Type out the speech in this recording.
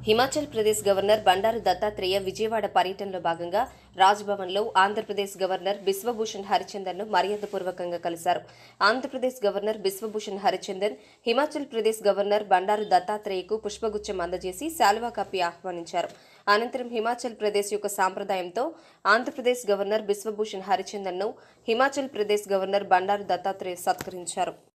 Himachal Pradesh governor Bandaru Dattatreya Vijayawada పర్యటనలో భాగంగా రాజ్భవన్లో ఆంధ్రప్రదేశ్ గవర్నర్ బిశ్వభూషణ్ హరిచందన్ను మర్యాదపూర్వకంగా కలిశారు. ఆంధ్రప్రదేశ్ గవర్నర్ బిశ్వభూషణ్ హరిచందన్ హిమాచల్ ప్రదేశ్ గవర్నర్ బండారు దత్తాత్రేయకు పుష్పగుచ్చం అందజేసి శాలువా కప్పి ఆహ్వానించారు. అనంతరం హిమాచల్ ప్రదేశ్ యొక్క సాంప్రదాయంతో ఆంధ్రప్రదేశ్ గవర్నర్ బిశ్వభూషణ్ హరిచందన్ను హిమాచల్ ప్రదేశ్ గవర్నర్ బండారు దత్తాత్రేయ సత్కరించారు.